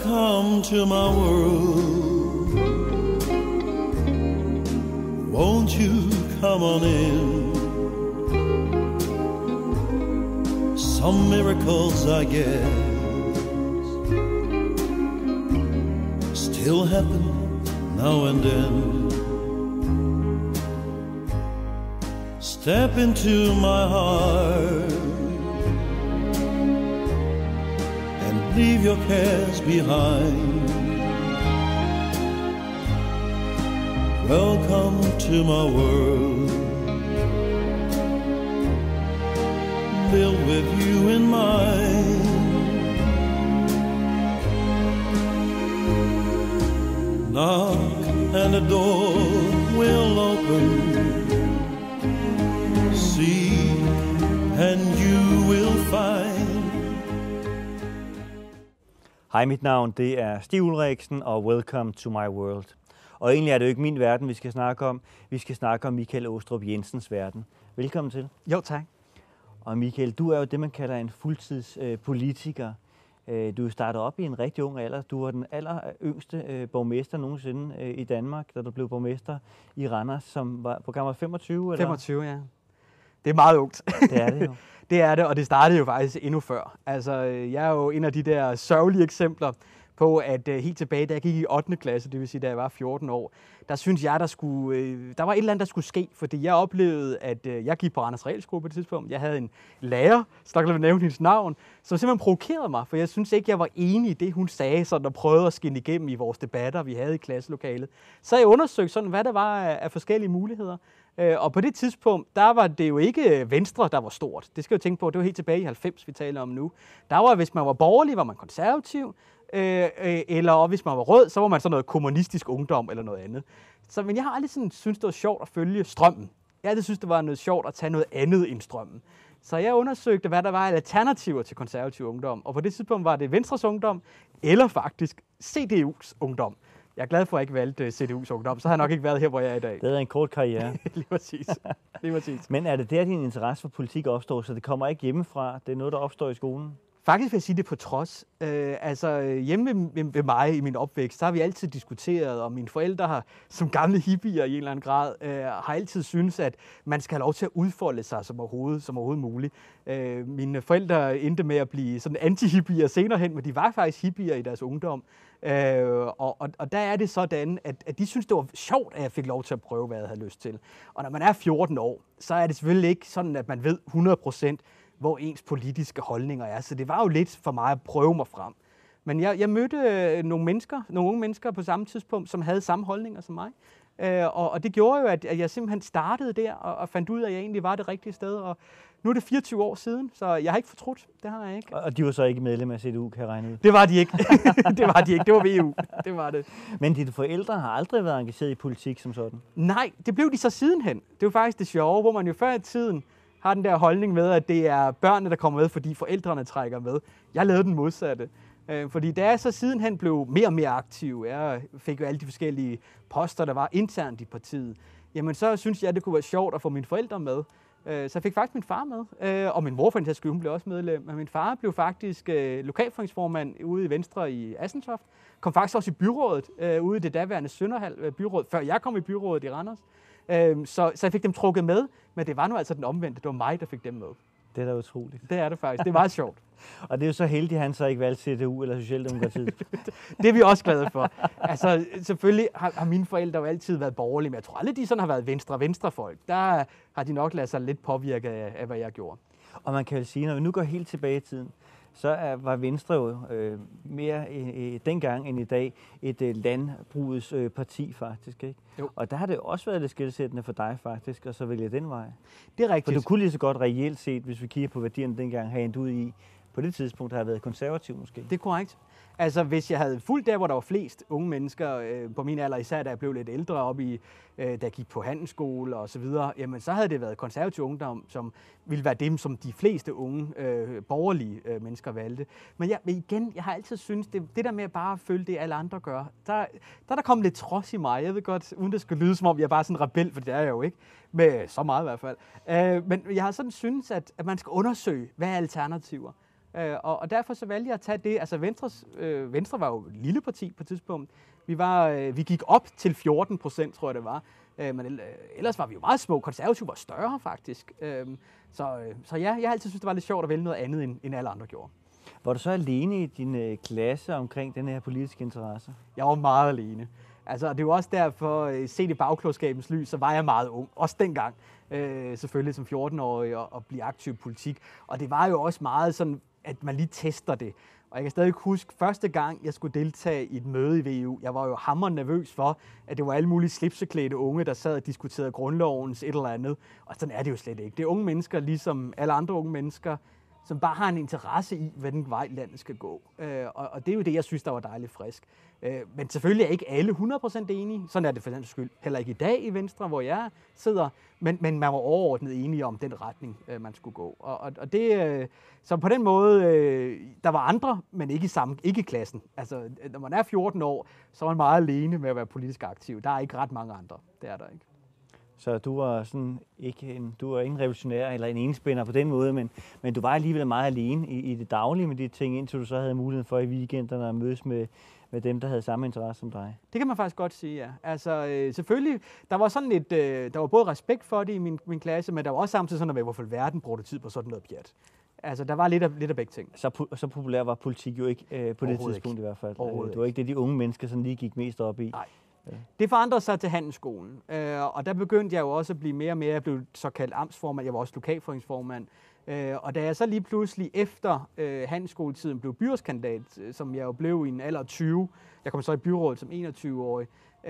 Welcome to my world. Won't you come on in? Some miracles, I guess, still happen now and then. Step into my heart and leave your cares behind. Welcome to my world, built with you in mind. Knock and the door will open. Seek and you will find. Hej, mit navn det er Stig Ulriksen, og welcome to my world. Og egentlig er det jo ikke min verden, vi skal snakke om. Vi skal snakke om Michael Aastrup Jensens verden. Velkommen til. Jo, tak. Og Michael, du er jo det, man kalder en fuldtidspolitiker. Du er startet op i en rigtig ung alder. Du var den aller yngste borgmester nogensinde i Danmark, da du blev borgmester i Randers, som var på gammel 25, eller? 25, ja. Det er meget ungt. Det er det jo. Det er det, og det startede jo faktisk endnu før. Altså, jeg er jo en af de der sørgelige eksempler på, at helt tilbage, da jeg gik i 8. klasse, det vil sige, da jeg var 14 år, der synes jeg, der var et eller andet, der skulle ske, fordi jeg oplevede, at jeg gik på Randers Realskole på det tidspunkt. Jeg havde en lærer, så der kan nævne hendes navn, som simpelthen provokerede mig, for jeg synes ikke, jeg var enig i det, hun sagde, sådan og prøvede at skinne igennem i vores debatter, vi havde i klasselokalet. Så jeg undersøgte sådan, hvad der var af forskellige muligheder. Og på det tidspunkt, der var det jo ikke Venstre, der var stort. Det skal jeg jo tænke på, det var helt tilbage i 90, vi taler om nu. Der var, hvis man var borgerlig, var man konservativ, eller hvis man var rød, så var man sådan noget kommunistisk ungdom eller noget andet. Så, men jeg har aldrig sådan synes det var sjovt at følge strømmen. Jeg har altid synes det var noget sjovt at tage noget andet end strømmen. Så jeg undersøgte, hvad der var af alternativer til konservativ ungdom. Og på det tidspunkt var det Venstres ungdom, eller faktisk CDU's ungdom. Jeg er glad for, at jeg ikke valgte CDU's ungdom, så har jeg nok ikke været her, hvor jeg er i dag. Det er en kort karriere. Lige præcis. Lige præcis. Men er det der, din interesse for politik opstår, så det kommer ikke hjemmefra? Det er noget, der opstår i skolen? Faktisk vil jeg sige det på trods. Hjemme ved mig i min opvækst, så har vi altid diskuteret, og mine forældre har, som gamle hippier i en eller anden grad, har altid synes, at man skal have lov til at udfolde sig som overhovedet muligt. Mine forældre endte med at blive sådan anti-hippier senere hen, men de var faktisk hippier i deres ungdom. Og der er det sådan, at de synes, det var sjovt, at jeg fik lov til at prøve, hvad jeg havde lyst til. Og når man er 14 år, så er det selvfølgelig ikke sådan, at man ved 100%, hvor ens politiske holdninger er. Så det var jo lidt for mig at prøve mig frem. Men jeg mødte nogle unge mennesker på samme tidspunkt, som havde samme holdninger som mig. Og det gjorde jo, at jeg simpelthen startede der og fandt ud af, at jeg egentlig var det rigtige sted. Og nu er det 24 år siden, så jeg har ikke fortrudt. Det har jeg ikke. Og de var så ikke medlem af CDU, kan jeg regne ud? Det var de ikke. Det var de ikke. Det var VU. Det var det. Men dine forældre har aldrig været engageret i politik som sådan? Nej, det blev de så sidenhen. Det er jo faktisk det sjove, hvor man jo før i tiden har den der holdning med, at det er børnene, der kommer med, fordi forældrene trækker med. Jeg lavede den modsatte. Fordi da jeg så sidenhen blev mere og mere aktiv, jeg fik jo alle de forskellige poster, der var internt i partiet, jamen så synes jeg, det kunne være sjovt at få mine forældre med. Så jeg fik faktisk min far med, og min mor for en sags skyld, hun blev også medlem. Men min far blev faktisk lokalforeningsformand ude i Venstre i Assentoft. Kom faktisk også i byrådet, ude i det daværende Sønderhald byråd, før jeg kom i byrådet i Randers. Så jeg fik dem trukket med, men det var nu altså den omvendte. Det var mig, der fik dem med. Det er da utroligt. Det er det faktisk. Det er meget sjovt. Og det er jo så heldigt, at han så ikke valgte CDU eller Socialdemokratiet. Det er vi også glade for. Altså, selvfølgelig har mine forældre jo altid været borgerlige, men jeg tror aldrig, de sådan har været venstrefolk. Der har de nok ladet sig lidt påvirke af, hvad jeg gjorde. Og man kan jo sige, når vi nu går helt tilbage i tiden, så var Venstre jo mere dengang end i dag et landbrugets parti faktisk, ikke? Jo. Og der har det også været lidt skelsættende for dig faktisk, og så vælge den vej. Det er rigtigt. For du kunne lige så godt reelt set, hvis vi kigger på værdierne dengang, have endt ud i, på det tidspunkt har været konservativ måske. Det er korrekt. Altså, hvis jeg havde fulgt der, hvor der var flest unge mennesker på min alder, især da jeg blev lidt ældre op i, da jeg gik på handelsskole og så videre, jamen så havde det været konservativ ungdom, som ville være dem, som de fleste unge borgerlige mennesker valgte. Men igen, jeg har altid syntes, det der med at bare følge det, alle andre gør, der kom lidt trods i mig. Jeg ved godt, uden det skal lyde som om, jeg er bare sådan en rebel, for det er jeg jo ikke, med så meget i hvert fald. Men jeg har sådan syntes, at man skal undersøge, hvad er alternativer. Og derfor så valgte jeg at tage det. Altså Venstre var jo et lille parti på et tidspunkt. Vi gik op til 14%, tror jeg det var. Men ellers var vi jo meget små. Konservative var større faktisk. Så ja, jeg har altid synes det var lidt sjovt at vælge noget andet, end alle andre gjorde. Var du så alene i din klasse omkring den her politiske interesse? Jeg var meget alene. Altså, det er jo også derfor, set i bagklogskabens lys, så var jeg meget ung. Også dengang, selvfølgelig som 14-årig, og blive aktiv i politik. Og det var jo også meget sådan, at man lige tester det. Og jeg kan stadig huske, første gang, jeg skulle deltage i et møde i VU, jeg var jo hammerende nervøs for, at det var alle mulige slipseklædte unge, der sad og diskuterede grundlovens et eller andet. Og sådan er det jo slet ikke. Det er unge mennesker, ligesom alle andre unge mennesker, som bare har en interesse i, hvilken vej landet skal gå. Og det er jo det, jeg synes, der var dejligt frisk. Men selvfølgelig er ikke alle 100% enige. Sådan er det for den skyld heller ikke i dag i Venstre, hvor jeg sidder. Men man var overordnet enige om den retning, man skulle gå. Og det, så på den måde, der var andre, men ikke i klassen. Altså, når man er 14 år, så er man meget alene med at være politisk aktiv. Der er ikke ret mange andre. Det er der ikke. Så du var sådan ikke en revolutionær eller en enspænder på den måde, men du var alligevel meget alene i det daglige med de ting, indtil du så havde muligheden for i weekenderne at mødes med dem, der havde samme interesse som dig. Det kan man faktisk godt sige, ja. Altså selvfølgelig, der var sådan lidt, der var både respekt for det i min klasse, men der var også samtidig sådan, at hvorfor verden brugte tid på sådan noget pjat. Altså der var lidt af begge ting. Så populær var politik jo ikke på det tidspunkt ikke. I hvert fald. Det var ikke det, de unge mennesker sådan lige gik mest op i. Nej. Det forandrede sig til handelsskolen, og der begyndte jeg jo også at blive mere og mere. Jeg blev såkaldt amtsformand, jeg var også lokalforeningsformand. Og da jeg så lige pludselig efter handelsskoletiden blev byrådskandidat, som jeg jo blev i en alder af 20, jeg kom så i byrådet som 21-årig,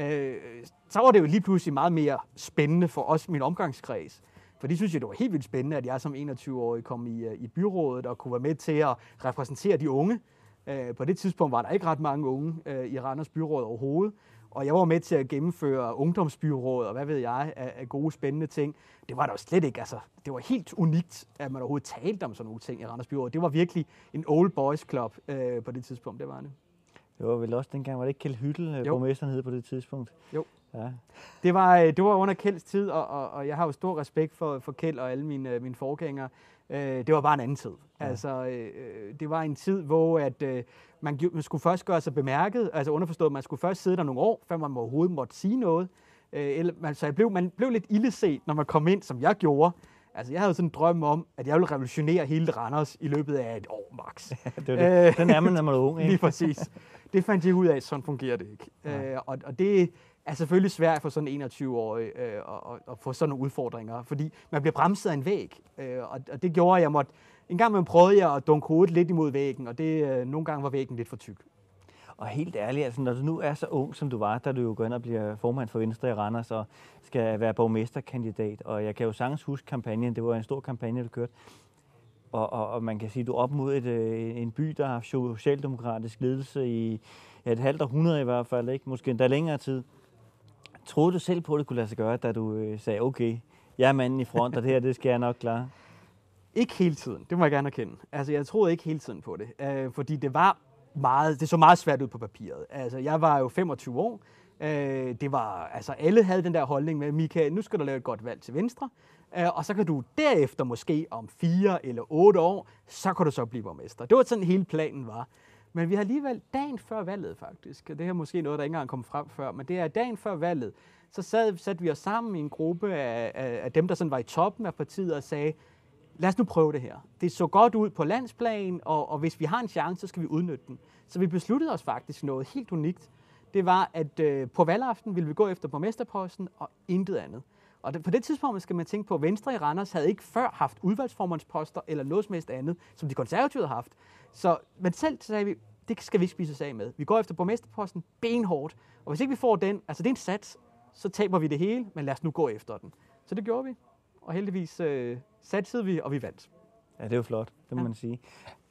så var det jo lige pludselig meget mere spændende for os, min omgangskreds. For de synes jeg, det var helt vildt spændende, at jeg som 21-årig kom i byrådet og kunne være med til at repræsentere de unge. På det tidspunkt var der ikke ret mange unge i Randers byråd overhovedet. Og jeg var med til at gennemføre ungdomsbyråd og hvad ved jeg af gode, spændende ting. Det var der jo slet ikke. Altså, det var helt unikt, at man overhovedet talte om sådan nogle ting i Randers byråd. Det var virkelig en old boys club på det tidspunkt, det var det. Det var vel også dengang, var det ikke Kjeld Hyttel, borgmesteren hed på det tidspunkt? Jo. Ja. Det var under Kjelds tid, og jeg har jo stor respekt for Kjeld og alle mine forgængere. Det var bare en anden tid. Ja. Altså, det var en tid, hvor at, man skulle først gøre sig bemærket, altså underforstået, at man skulle først sidde der nogle år, før man overhovedet måtte sige noget. Så man blev lidt ildeset, når man kom ind, som jeg gjorde. Altså, jeg havde sådan en drøm om, at jeg ville revolutionere hele Randers i løbet af et år, max. Det. Den er man, når man er ung, ikke? Lige præcis. Det fandt jeg ud af, sådan fungerer det ikke. Ja. Og det er selvfølgelig svært for sådan en 21-årig at få sådan nogle udfordringer, fordi man bliver bremset af en væg. Og det gjorde, at jeg måtte... En gang prøvede jeg at dunke hovedet lidt imod væggen, og nogle gange var væggen lidt for tyk. Og helt ærligt, altså, når du nu er så ung, som du var, da du jo går ind og bliver formand for Venstre i Randers og skal være borgmesterkandidat, og jeg kan jo sagtens huske kampagnen, det var en stor kampagne, du kørte, og man kan sige, du op mod en by, der har haft socialdemokratisk ledelse i et halvt århundrede i hvert fald, ikke? Måske endda længere tid. Troede du selv på, at det kunne lade sig gøre, da du sagde, okay, jeg er manden i front, og det her, det skal jeg nok klare? Ikke hele tiden, det må jeg gerne erkende. Altså, jeg troede ikke hele tiden på det, fordi det så meget svært ud på papiret. Altså, jeg var jo 25 år. Alle havde den der holdning med, Michael, nu skal du lave et godt valg til Venstre, og så kan du derefter måske om 4 eller 8 år, så kan du så blive borgmester. Det var sådan hele planen var. Men vi har alligevel dagen før valget faktisk, det er måske noget, der ikke engang kom frem før, men det er dagen før valget, så satte vi os sammen i en gruppe af dem, der sådan var i toppen af partiet og sagde, lad os nu prøve det her. Det så godt ud på landsplan, og hvis vi har en chance, så skal vi udnytte den. Så vi besluttede os faktisk noget helt unikt. Det var, at på valgaften ville vi gå efter borgmesterposten og intet andet. Og på det tidspunkt skal man tænke på, at Venstre i Randers havde ikke før haft udvalgsformandsposter eller noget som helst andet, som de konservative havde haft. Men selv sagde vi, det skal vi ikke spise os af med. Vi går efter borgmesterposten benhårdt, og hvis ikke vi får den, altså det er en sats, så taber vi det hele, men lad os nu gå efter den. Så det gjorde vi, og heldigvis satsede vi, og vi vandt. Ja, det er jo flot, det må man sige.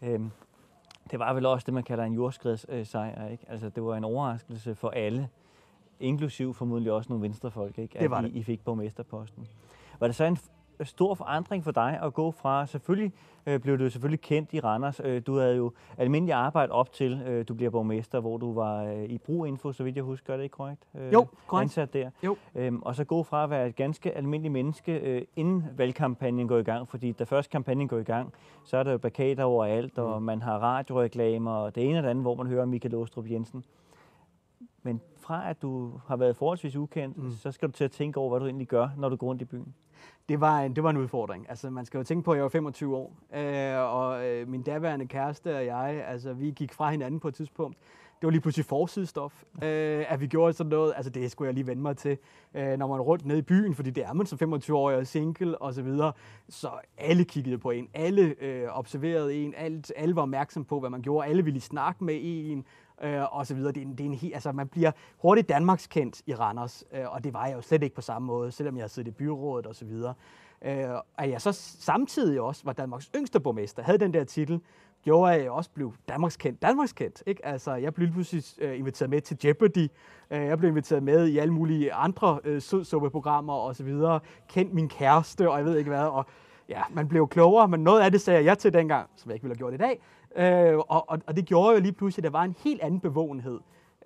Det var vel også det, man kalder en jordskredssejr, ikke? Altså, det var en overraskelse for alle, inklusiv formodentlig også nogle venstrefolk, ikke? Det var at det. I fik borgmesterposten. Var det så stor forandring for dig at gå fra, selvfølgelig blev du selvfølgelig kendt i Randers. Du havde jo almindelig arbejde op til, du bliver borgmester, hvor du var i Brug Info, så vidt jeg husker, er det ikke korrekt? Jo, korrekt. Ansat der. Jo. Og så gå fra at være et ganske almindeligt menneske, inden valgkampagnen går i gang, fordi da først kampagnen går i gang, så er der jo plakater overalt, og man har radioreklamer, og det ene og det andet, hvor man hører Michael Aastrup Jensen. Men fra at du har været forholdsvis ukendt, så skal du til at tænke over, hvad du egentlig gør, når du går rundt i byen. Det var en udfordring. Altså, man skal jo tænke på, at jeg var 25 år, og min daværende kæreste og jeg, altså, vi gik fra hinanden på et tidspunkt. Det var lige pludselig forsidestof, at vi gjorde sådan noget. Altså, det skulle jeg lige vende mig til, når man er rundt nede i byen, fordi det er man som 25-årig og single og så videre. Så alle kiggede på en, alle observerede en, alle var opmærksom på, hvad man gjorde, alle ville snakke med en, og så videre. Altså, man bliver hurtigt Danmarkskendt i Randers, og det var jeg jo slet ikke på samme måde, selvom jeg havde siddet i byrådet og så videre. Og jeg så samtidig også var Danmarks yngste borgmester, havde den der titel, gjorde, at jeg også blev Danmarkskendt, ikke? Altså, jeg blev pludselig inviteret med til Jeopardy, jeg blev inviteret med i alle mulige andre sødsuppeprogrammer og så videre, kendt min kæreste, og jeg ved ikke hvad, og ja, man blev klogere, men noget af det sagde jeg til dengang, som jeg ikke ville have gjort i dag, og det gjorde jo lige pludselig, at der var en helt anden bevågenhed,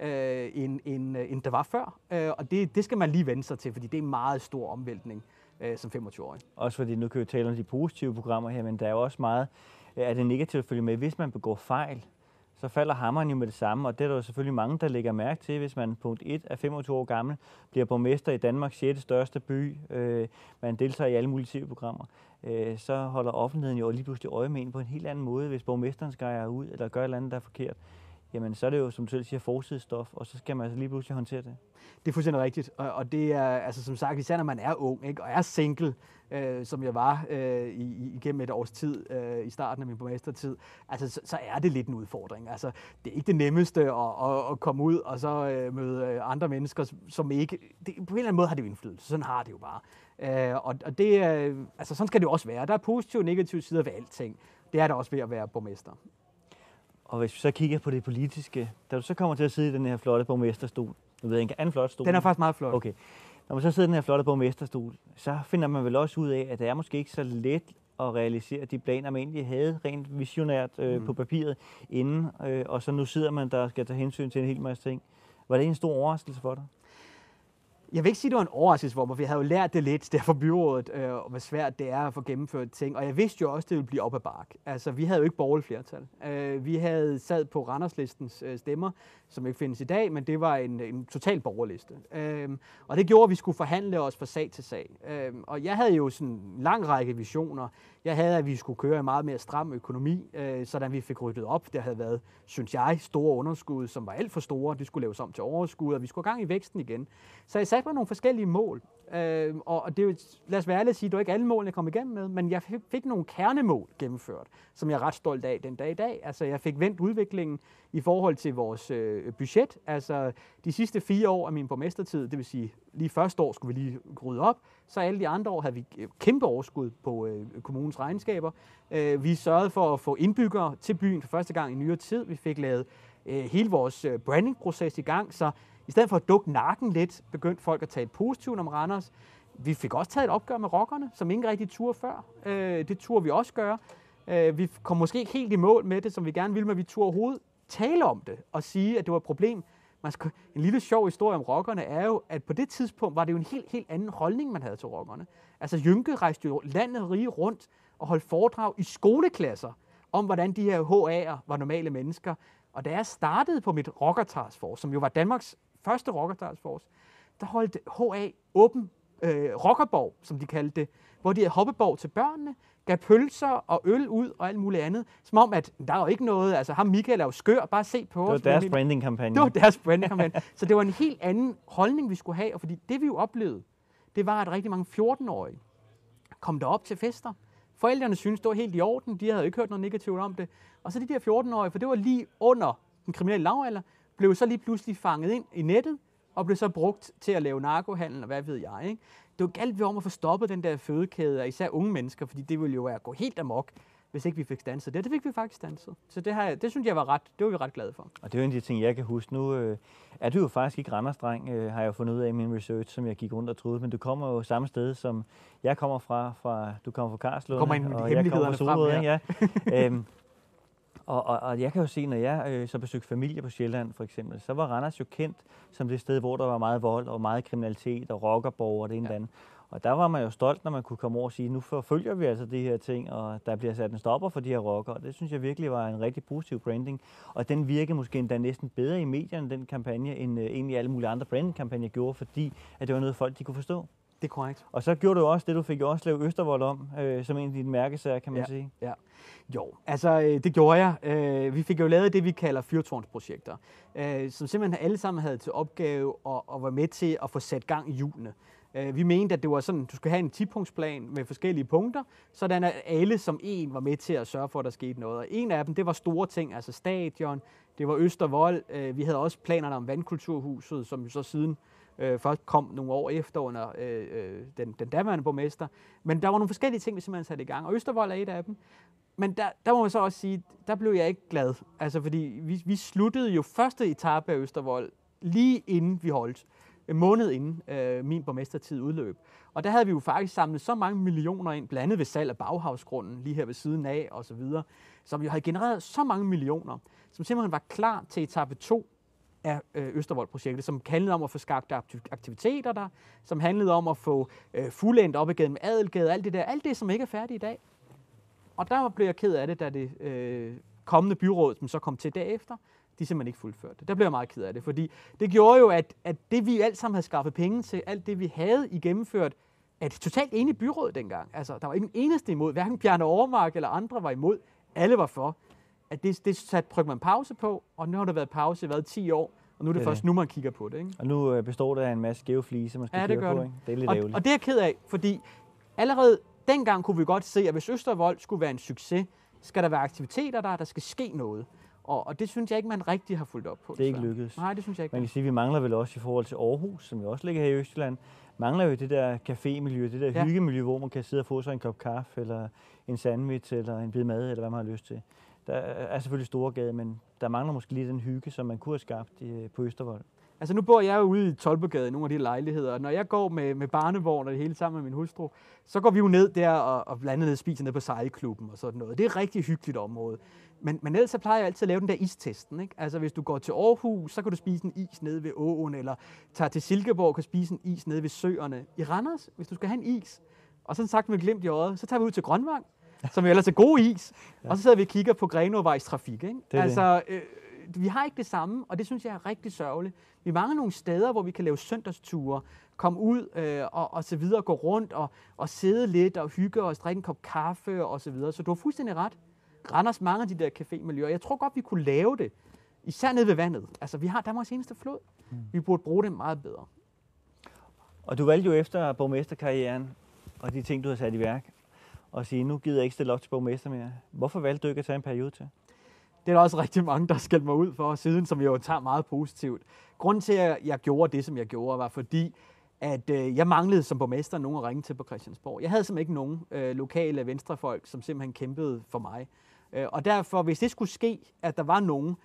end der var før, og det skal man lige vende sig til, fordi det er en meget stor omvæltning som 25-årig. Også fordi, nu kan vi tale om de positive programmer her, men der er jo også meget af det negative følge med. Hvis man begår fejl, så falder hammeren jo med det samme, og det er der jo selvfølgelig mange, der lægger mærke til, hvis man punkt 1 er 25 år gammel, bliver borgmester i Danmarks 6. største by, man deltager i alle mulige tv-programmer, så holder offentligheden jo lige pludselig øje med en på en helt anden måde. Hvis borgmesteren skærer ud, eller gør et eller andet, der er forkert, jamen så er det jo, som du selv siger, forsidestof, og så skal man altså lige pludselig håndtere det. Det er fuldstændig rigtigt, og det er, altså som sagt, især når man er ung, ikke, og er single, som jeg var igennem et års tid i starten af min borgmestertid, altså så er det lidt en udfordring. Altså, det er ikke det nemmeste at komme ud og så møde andre mennesker, som ikke... på en eller anden måde har det jo indflydelse, sådan har det jo bare. Og det, altså sådan skal det jo også være. Der er positive og negative sider ved alting. Det er der også ved at være borgmester. Og hvis vi så kigger på det politiske, da du så kommer til at sidde i den her flotte borgmesterstol, nu ved jeg ikke, er en flot stol? Den er faktisk meget flot. Okay. Når man så sidder i den her flotte borgmesterstol, så finder man vel også ud af, at det er måske ikke så let at realisere de planer, man egentlig havde rent visionært på papiret inden, og så nu sidder man der og skal tage hensyn til en hel masse ting. Var det en stor overraskelse for dig? Jeg vil ikke sige, at det var en overraskelse for mig, for jeg havde jo lært det lidt der fra byrådet, og hvor svært det er at få gennemført ting. Og jeg vidste jo også, at det ville blive op ad bakke. Altså, vi havde jo ikke borgerligt flertal. Vi havde sad på Randerslistens stemmer, som ikke findes i dag, men det var en total borgerliste. Og det gjorde, at vi skulle forhandle os fra sag til sag. Og jeg havde jo sådan en lang række visioner. Jeg havde, at vi skulle køre en meget mere stram økonomi, sådan vi fik ryddet op. Der havde været, synes jeg, store underskud, som var alt for store. De skulle laves om til overskud, og vi skulle have gang i væksten igen. Så jeg satte mig nogle forskellige mål. Og det er jo, lad os være ærlig at sige, det var ikke alle målene, jeg kom igennem med, men jeg fik nogle kernemål gennemført, som jeg er ret stolt af den dag i dag. Altså, jeg fik vendt udviklingen i forhold til vores budget. Altså, de sidste 4 år af min borgmestertid, det vil sige, lige første år skulle vi lige rydde op, så alle de andre år havde vi kæmpe overskud på kommunens regnskaber. Vi sørgede for at få indbyggere til byen for første gang i nyere tid. Vi fik lavet hele vores brandingproces i gang, så i stedet for at dukke nakken lidt, begyndte folk at tale positivt om Randers. Vi fik også taget et opgør med rockerne, som ingen rigtig turde før. Det turde vi også gøre. Vi kom måske ikke helt i mål med det, som vi gerne ville, men vi turde overhovedet tale om det og sige, at det var et problem. En lille sjov historie om rockerne er jo, at på det tidspunkt var det jo en helt anden holdning, man havde til rockerne. Altså Jynke rejste jo landet rige rundt og holdt foredrag i skoleklasser om, hvordan de her HA'er var normale mennesker. Og da jeg startede på mit Rocker Task Force, som jo var Danmarks første Rocker Task Force, der holdt HA åben rockerborg, som de kaldte det, hvor de havde hoppeborg til børnene, gav pølser og øl ud og alt muligt andet. Som om, at der er jo ikke noget, altså ham Michael er jo skør, bare se på os. Det var deres brandingkampagne. Det var deres brandingkampagne. Så det var en helt anden holdning, vi skulle have, og fordi det vi jo oplevede, det var, at rigtig mange 14-årige kom derop til fester. Forældrene syntes, det var helt i orden, de havde ikke hørt noget negativt om det. Og så de der 14-årige, for det var lige under den kriminelle lavalder, blev så lige pludselig fanget ind i nettet, og blev så brugt til at lave narkohandel, og hvad ved jeg, ikke? Det var galt om at få stoppet den der fødekæde af især unge mennesker, fordi det ville jo være at gå helt amok. hvis ikke vi fik standset det. Det fik vi faktisk standset. Så det synes jeg var vi ret glade for. Og det er jo en af de ting, jeg kan huske. Nu er du jo faktisk ikke Randers-dreng, har jeg jo fundet ud af i min research, som jeg gik rundt og troede. Men du kommer jo samme sted, som jeg kommer fra. Du kommer fra Karlslunde, og jeg kommer fra Solrød, ja. Og jeg kan jo se, når jeg så besøgte familie på Sjælland for eksempel, så var Randers jo kendt som det sted, hvor der var meget vold og meget kriminalitet og rockerborg og det ene eller andet. Og der var man jo stolt, når man kunne komme over og sige, nu forfølger vi altså de her ting, og der bliver sat en stopper for de her rockere. Det synes jeg virkelig var en rigtig positiv branding. Og den virkede måske endda næsten bedre i medierne, den kampagne, end egentlig alle mulige andre brandingkampagner gjorde, fordi at det var noget, folk de kunne forstå. Det er korrekt. Og så gjorde du også det, du fik jo også lavet Østervold om, som en af dine mærkesager, kan man sige. Ja. Jo, altså det gjorde jeg. Vi fik jo lavet det, vi kalder fyrtårnsprojekter, som simpelthen alle sammen havde til opgave at være med til at få sat gang i hjulene. Vi mente, at det var sådan, du skulle have en 10-punktsplan med forskellige punkter, sådan at alle som en var med til at sørge for, at der skete noget. Og en af dem, det var store ting, altså stadion, det var Østervold. Vi havde også planerne om vandkulturhuset, som så siden først kom nogle år efter under den daværende borgmester. Men der var nogle forskellige ting, vi simpelthen satte i gang, og Østervold er et af dem. Men der må man så også sige, der blev jeg ikke glad. Altså fordi vi sluttede jo første etape af Østervold lige inden vi holdt. En måned inden min borgmestertid udløb. Og der havde vi jo faktisk samlet så mange millioner ind, blandt andet ved salg af Bauhausgrunden, lige her ved siden af og så videre, som jo havde genereret så mange millioner, som simpelthen var klar til etape 2 af Østervold-projektet, som handlede om at få skabt aktiviteter der, som handlede om at få fuldendt op igennem Adelgade, alt det, som ikke er færdigt i dag. Og der blev jeg ked af det, da det kommende byråd, som så kom til derefter, de simpelthen ikke fuldførte det. Der blev jeg meget ked af det, fordi det gjorde jo, at det vi alt sammen havde skaffet penge til, alt det vi havde i gennemført, at totalt enige byråd dengang. Altså, der var ikke en eneste imod, hverken Bjarne Overmark eller andre var imod. Alle var for. At det satte man pause på, og nu har der været pause i 10 år, og nu er det først nu, man kigger på det. Ikke? Og nu består det af en masse skæve fliser, man skal køre på. Ikke? Det er lidt ærgerligt. Og det er jeg ked af, fordi allerede dengang kunne vi godt se, at hvis Østervold skulle være en succes, skal der være aktiviteter der skal ske noget. Og det synes jeg ikke, man rigtig har fulgt op på. Det er ikke lykkedes. Nej, det synes jeg ikke. Man kan sige, at vi mangler vel også i forhold til Aarhus, som jo også ligger her i Østjylland, mangler jo det der cafémiljø, det der hyggemiljø, hvor man kan sidde og få sig en kop kaffe, eller en sandwich, eller en bid mad, eller hvad man har lyst til. Der er selvfølgelig Storegade, men der mangler måske lige den hygge, som man kunne have skabt på Østervold. Altså nu bor jeg jo ude i Tolbogade i nogle af de lejligheder, og når jeg går med barnevogn og det hele sammen med min hustru, så går vi jo ned der og blandt andet spiser ned på sejlklubben og sådan noget. Det er et rigtig hyggeligt område. Men ellers så plejer jeg altid at lave den der istesten, ikke? Altså hvis du går til Aarhus, så kan du spise en is nede ved åen, eller tager til Silkeborg og kan spise en is nede ved søerne. I Randers, hvis du skal have en is, og sådan sagt med glimt i øjet, så tager vi ud til Grønvang, som jo ellers er god is, og så sidder vi og kigger på Grenåvejs trafik, ikke? Vi har ikke det samme, og det synes jeg er rigtig sørgeligt. Vi mangler nogle steder, hvor vi kan lave søndagsture, komme ud og så videre, gå rundt og sidde lidt og hygge os, drikke en kop kaffe og så videre. Så du har fuldstændig ret. Randers mange af de der cafémiljøer. Jeg tror godt, vi kunne lave det, især nede ved vandet. Altså, vi har Danmarks eneste flod. Vi burde bruge det meget bedre. Og du valgte jo efter borgmesterkarrieren og de ting, du har sat i værk, og sige, nu gider jeg ikke stille op til borgmester mere. Hvorfor valgte du ikke at tage en periode til? Det er der også rigtig mange, der skældte mig ud for siden, som jeg jo tager meget positivt. Grunden til, at jeg gjorde det, som jeg gjorde, var fordi, at jeg manglede som borgmester nogen at ringe til på Christiansborg. Jeg havde simpelthen ikke nogen lokale venstrefolk, som simpelthen kæmpede for mig. Og derfor, hvis det skulle ske, at der var nogen,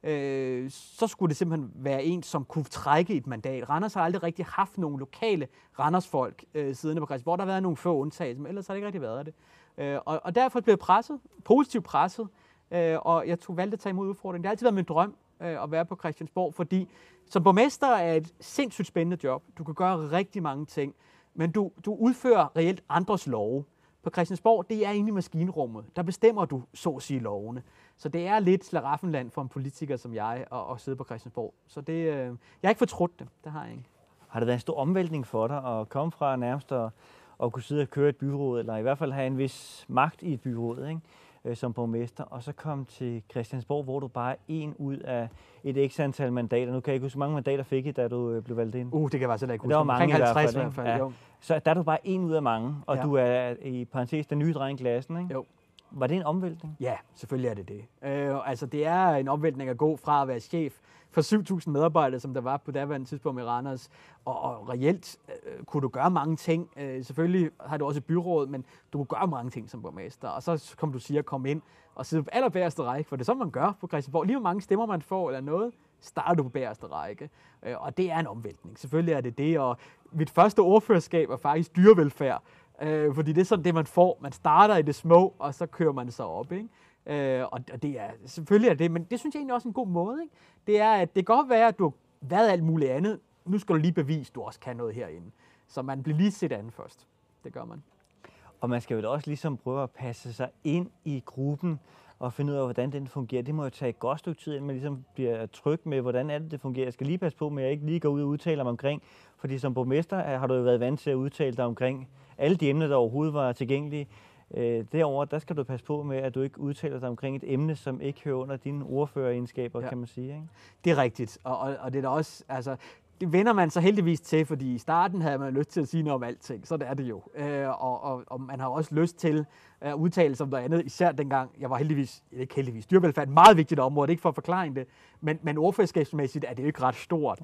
så skulle det simpelthen være en, som kunne trække et mandat. Randers har aldrig rigtig haft nogle lokale Randersfolk siddende på Christiansborg. Der har været nogle få undtagelser, men ellers har det ikke rigtig været det. Og derfor blev jeg positivt presset, og jeg valgte at tage imod udfordringen. Det har altid været min drøm at være på Christiansborg, fordi som borgmester er et sindssygt spændende job. Du kan gøre rigtig mange ting, men du udfører reelt andres love. På Christiansborg, det er inde i maskinrummet. Der bestemmer du, så at sige, lovene. Så det er lidt slaraffenland for en politiker som jeg at sidde på Christiansborg. Så det, jeg har ikke fortrudt det. Det har jeg ikke. Har det været en stor omvæltning for dig at komme fra nærmest at kunne sidde og køre et byråd, eller i hvert fald have en vis magt i et byråd, ikke? Som borgmester, og så komme til Christiansborg, hvor du bare er en ud af et x antal mandater. Nu kan jeg ikke huske, hvor mange mandater fik I, da du blev valgt ind. Det kan jeg faktisk ikke huske. Der var mange 50 i hvert fald. Ja. Så der er du bare en ud af mange, og du er i parentes den nye dreng i klassen, ikke? Jo. Var det en omvæltning? Ja, selvfølgelig er det det. Altså det er en omvæltning at gå fra at være chef for 7.000 medarbejdere, som der var på daværende tidspunkt i Randers. Og reelt kunne du gøre mange ting. Selvfølgelig har du også et byråd, men du kunne gøre mange ting som borgmester. Og så kom du sige at komme ind og sidde på allerbærste række, for det er sådan, man gør på Christiansborg. Lige hvor mange stemmer man får eller noget, starter du på bagerste række. Og det er en omvæltning. Selvfølgelig er det det. Og mit første ordførerskab er faktisk dyrevelfærd. Fordi det er sådan det, man får. Man starter i det små, og så kører man sig op, ikke? Og det er, selvfølgelig er det, men det synes jeg egentlig også er en god måde, ikke? Det er, at det kan godt være, at du har været alt muligt andet. Nu skal du lige bevise, at du også kan noget herinde. Så man bliver lige set an først. Det gør man. Og man skal vel også ligesom prøve at passe sig ind i gruppen og finde ud af, hvordan den fungerer. Det må jo tage et godt stykke tid, inden man ligesom bliver tryg med, hvordan er det fungerer. Jeg skal lige passe på med, at jeg ikke lige går ud og udtaler mig omkring. Fordi som borgmester har du jo været vant til at udtale dig omkring alle de emner, der overhovedet var tilgængelige. Derovre, der skal du passe på med, at du ikke udtaler dig omkring et emne, som ikke hører under dine ordføreregenskaber, kan man sige, ikke? Det er rigtigt, og det er da også, altså, det vender man sig heldigvis til, fordi i starten havde man lyst til at sige noget om alting, så det er det jo. Og man har også lyst til at udtale sig om noget andet, især dengang jeg var dyrevelfærd, et meget vigtigt område, ikke for at forklare det, men ordførerskabsmæssigt er det jo ikke ret stort.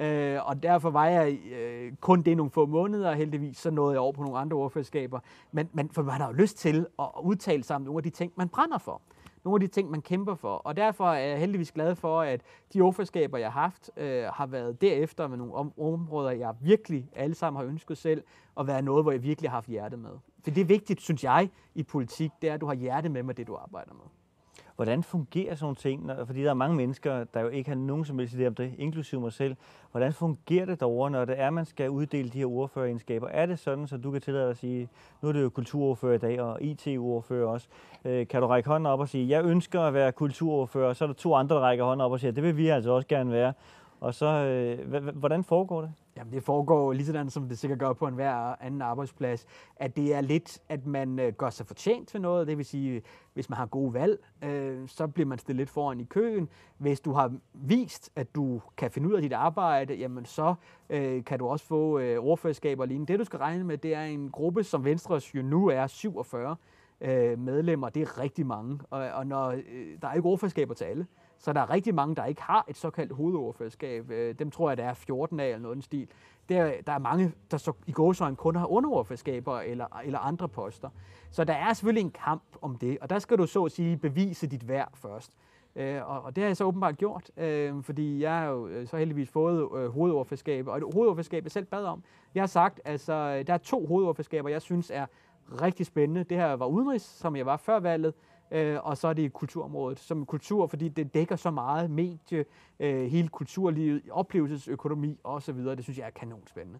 Og derfor var jeg kun det nogle få måneder, og heldigvis så nåede jeg over på nogle andre ordførerskaber. Men for man har jo lyst til at udtale sig om nogle af de ting, man brænder for. Nogle af de ting, man kæmper for. Og derfor er jeg heldigvis glad for, at de ordførerskaber, jeg har haft, har været derefter med nogle områder, jeg virkelig alle sammen har ønsket selv, og været noget, hvor jeg virkelig har haft hjerte med. For det er vigtigt, synes jeg, i politik, det er, at du har hjerte med det, du arbejder med. Hvordan fungerer sådan nogle ting? Fordi der er mange mennesker, der jo ikke har nogen som helst idé om det, inklusive mig selv. Hvordan fungerer det derovre, når det er, man skal uddele de her ordføreregenskaber? Er det sådan, så du kan tillade dig at sige, nu er det jo kulturordfører i dag, og IT-ordfører også. Kan du række hånden op og sige, jeg ønsker at være kulturordfører, og så er der 2 andre, der rækker hånden op og siger, det vil vi altså også gerne være. Og så, hvordan foregår det? Jamen, det foregår lige sådan, som det sikkert gør på enhver anden arbejdsplads, at det er lidt, at man gør sig fortjent til noget. Det vil sige, hvis man har gode valg, så bliver man stillet lidt foran i køen. Hvis du har vist, at du kan finde ud af dit arbejde, jamen så kan du også få ordførerskaber og lignende. Det, du skal regne med, det er en gruppe, som Venstres jo nu er 47 medlemmer. Det er rigtig mange. Og når der er ikke ordførerskaber til alle, så der er rigtig mange, der ikke har et såkaldt hovedordførerskab. Dem tror jeg, der er 14 af eller noget i den stil. Der er mange, der så i gåseøjne kun har underordførerskaber eller andre poster. Så der er selvfølgelig en kamp om det, og der skal du så at sige bevise dit værd først. Og det har jeg så åbenbart gjort, fordi jeg har jo så heldigvis fået hovedordførerskaber, og et hovedordførerskab jeg selv bad om. Jeg har sagt, altså der er 2 hovedordførerskaber, jeg synes er rigtig spændende. Det her var udenrigs, som jeg var før valget, og så er det kulturområdet, som kultur, fordi det dækker så meget medie, hele kulturlivet, oplevelsesøkonomi osv. Det synes jeg er kanonspændende.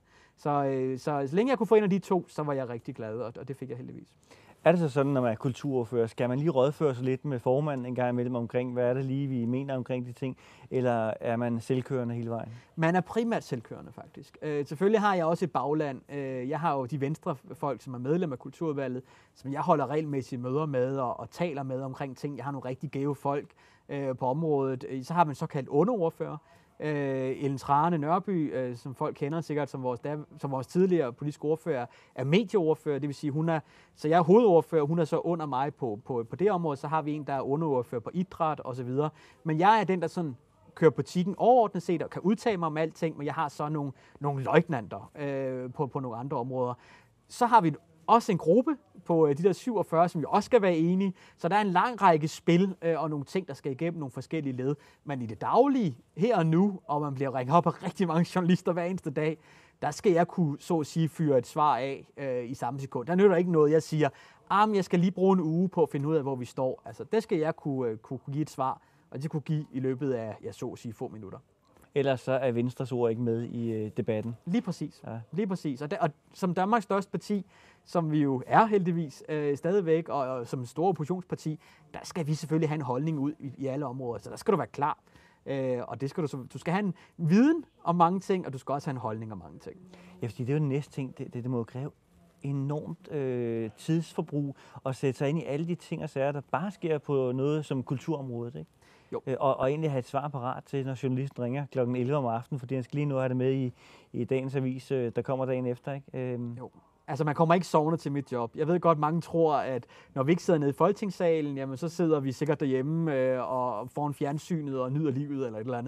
Så længe jeg kunne få en af de 2, så var jeg rigtig glad, og det fik jeg heldigvis. Er det så sådan, når man er kulturordfører, skal man lige rådføre sig lidt med formanden en gang imellem omkring, hvad er det lige, vi mener omkring de ting, eller er man selvkørende hele vejen? Man er primært selvkørende, faktisk. Selvfølgelig har jeg også et bagland. Jeg har jo de venstrefolk, som er medlem af kulturudvalget, som jeg holder regelmæssigt møder med og taler med omkring ting. Jeg har nogle rigtig gave folk på området. Så har man såkaldt underordfører. Ellen Trane Nørby, som folk kender sikkert som vores tidligere politiske ordfører, er medieordfører, det vil sige, så jeg er hovedordfører, hun er så under mig på det område, så har vi en, der er underordfører på idræt osv. Men jeg er den, der sådan kører politikken overordnet set og kan udtale mig om alting, men jeg har så nogle løjtnanter på nogle andre områder. Så har vi også en gruppe på de der 47, som jo også skal være enige. Så der er en lang række spil og nogle ting, der skal igennem nogle forskellige led. Men i det daglige, her og nu, og man bliver ringet op af rigtig mange journalister hver eneste dag, der skal jeg kunne, så at sige, fyre et svar af i samme sekund. Der nytter ikke noget, jeg siger, jeg skal lige bruge en uge på at finde ud af, hvor vi står. Altså, det skal jeg kunne give et svar, og det kunne give i løbet af, så at sige, få minutter. Ellers så er Venstres ord ikke med i debatten. Lige præcis. Ja. Lige præcis. Og som Danmarks største parti, som vi jo er heldigvis stadigvæk, og som et stort oppositionsparti, der skal vi selvfølgelig have en holdning ud i alle områder. Så der skal du være klar. Og det skal du skal have en viden om mange ting, og du skal også have en holdning om mange ting. Ja, fordi det er jo den næste ting. Det må jo kræve enormt tidsforbrug at sætte sig ind i alle de ting og sager, der bare sker på noget som kulturområdet, ikke? Jo. Og egentlig have et svar parat til, når journalisten ringer kl. 11 om aftenen, fordi han skal lige nu have det med i dagens avis, der kommer dagen efter, ikke? Jo. Altså, man kommer ikke sovende til mit job. Jeg ved godt, mange tror, at når vi ikke sidder nede i Folketingssalen, jamen så sidder vi sikkert derhjemme og foran fjernsynet og nyder livet eller et eller andet.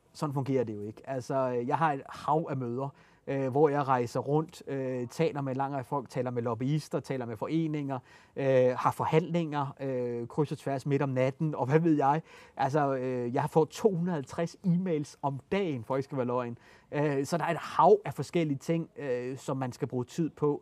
sådan fungerer det jo ikke. Altså, jeg har et hav af møder, hvor jeg rejser rundt, taler med lange folk, taler med lobbyister, taler med foreninger, har forhandlinger, kryds og tværs midt om natten, og hvad ved jeg. Altså, jeg har fået 250 e-mails om dagen, for ikke skal være løgn. Så der er et hav af forskellige ting, som man skal bruge tid på,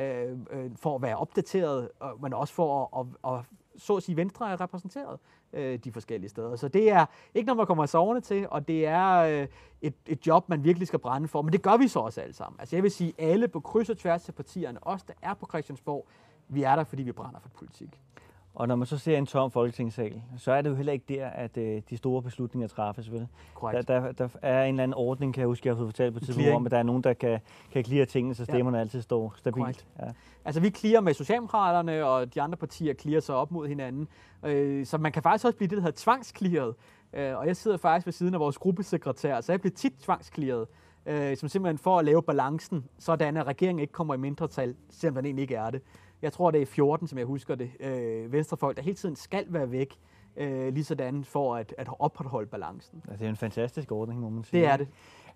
for at være opdateret, men også for at så at sige, Venstre er repræsenteret de forskellige steder. Så det er ikke noget, man kommer sovende til, og det er et job, man virkelig skal brænde for. Men det gør vi så også alle sammen. Altså jeg vil sige, alle på kryds og tværs af partierne, os der er på Christiansborg, vi er der, fordi vi brænder for politik. Og når man så ser en tom folketingssal, så er det jo heller ikke der, at de store beslutninger træffes, vel? Korrekt. Der er en eller anden ordning, kan jeg huske, jeg har fået fortalt på et tidspunkt om, at der er nogen, der kan cleare tingene, så stemmerne altid står stabilt. Ja. Altså vi clearer med Socialdemokraterne, og de andre partier clearer sig op mod hinanden. Så man kan faktisk også blive det, der hedder tvangsclearet. Og jeg sidder faktisk ved siden af vores gruppesekretær, så jeg bliver tit tvangsclearet. Som simpelthen for at lave balancen, sådan at regeringen ikke kommer i mindretal, selvom den egentlig ikke er det. Jeg tror, det er 14, som jeg husker det, venstrefolk, der hele tiden skal være væk, lige sådan for at opretholde balancen. Det er en fantastisk ordning, må man sige. Det er det.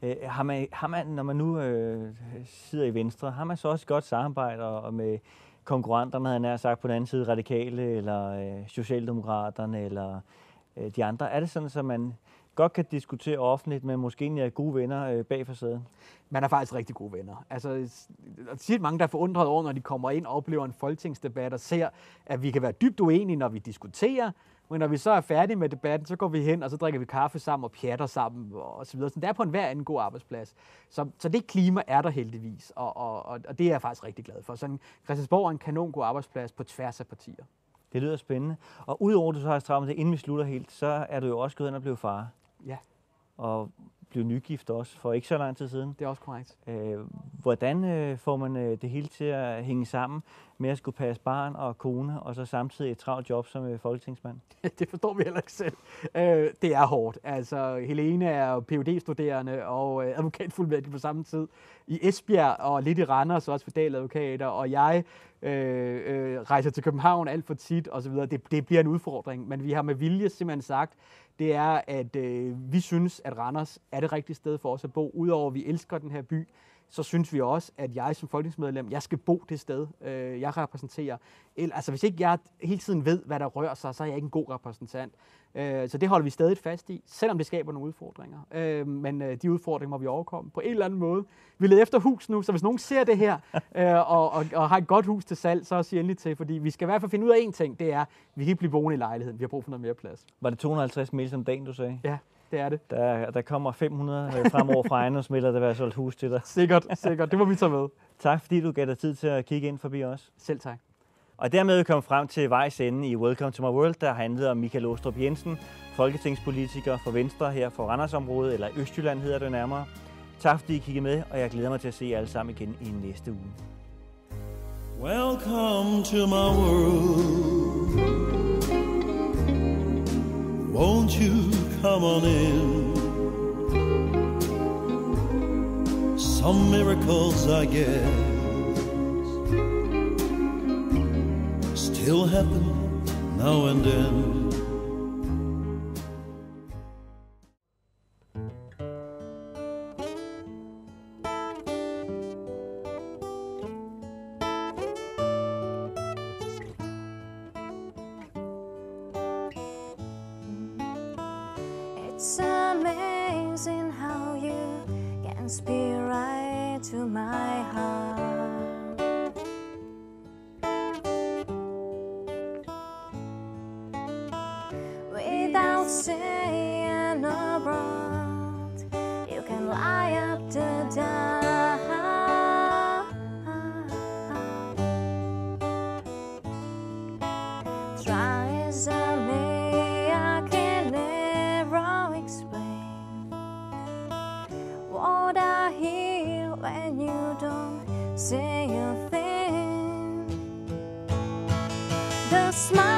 Har man, når man nu sidder i Venstre, har man så også godt samarbejde og med konkurrenterne, havde jeg sagt, på den anden side, Radikale eller Socialdemokraterne eller de andre? Er det sådan, at man godt kan diskutere offentligt, men måske en gode venner bag facaden? Man er faktisk rigtig gode venner. Altså, der er tit mange, der er forundret over, når de kommer ind og oplever en folketingsdebat og ser, at vi kan være dybt uenige, når vi diskuterer, men når vi så er færdige med debatten, så går vi hen, og så drikker vi kaffe sammen og pjatter sammen og så videre. Så det er på enhver anden god arbejdsplads. Så det klima er der heldigvis, og det er jeg faktisk rigtig glad for. Så Christiansborg er en kanon god arbejdsplads på tværs af partier. Det lyder spændende. Og udover at du så har strammet det, inden vi slutter helt, så er du jo også gået ind og blevet far. Ja. Og blev nygift også for ikke så lang tid siden. Det er også korrekt. Hvordan får man det hele til at hænge sammen med at skulle passe barn og kone, og så samtidig et travlt job som folketingsmand? Det forstår vi heller ikke selv. Det er hårdt. Altså, Helene er Ph.D.-studerende og advokatfuldmægtig på samme tid i Esbjerg og lidt i Randers, også filialadvokater, og jeg rejser til København alt for tit osv. Det bliver en udfordring, men vi har med vilje simpelthen sagt, det er, at vi synes, at Randers er det rigtige sted for os at bo. Udover at vi elsker den her by, så synes vi også, at jeg som folketingsmedlem, jeg skal bo det sted, jeg repræsenterer. Altså hvis ikke jeg hele tiden ved, hvad der rører sig, så er jeg ikke en god repræsentant. Så det holder vi stadig fast i, selvom det skaber nogle udfordringer. Men de udfordringer må vi overkomme på en eller anden måde. Vi leder efter hus nu, så hvis nogen ser det her og har et godt hus til salg, så sig endelig til, fordi vi skal i hvert fald finde ud af en ting, det er, at vi kan ikke blive boende i lejligheden. Vi har brug for noget mere plads. Var det 250 mails om dagen, du sagde? Ja. Det er det. Der kommer 500 fremover fra ejendomsmæglere, der vil have solgt hus til dig. Sikkert. Det må vi tage med. Tak fordi du gav dig tid til at kigge ind forbi os. Selv tak. Og dermed er vi kommet frem til vejs ende i Welcome to my World, der handlede om Michael Aastrup Jensen, folketingspolitiker for Venstre her for Randersområdet, eller Østjylland hedder det nærmere. Tak fordi I kiggede med, og jeg glæder mig til at se jer alle sammen igen i næste uge. Welcome to my world. Won't you come on in? Some miracles, I guess, still happen now and then. It's amazing how you can speak right to my heart. Without saying a word, you can light up the dark. Try as I may, I can never explain what I hear when you don't say a thing. The smile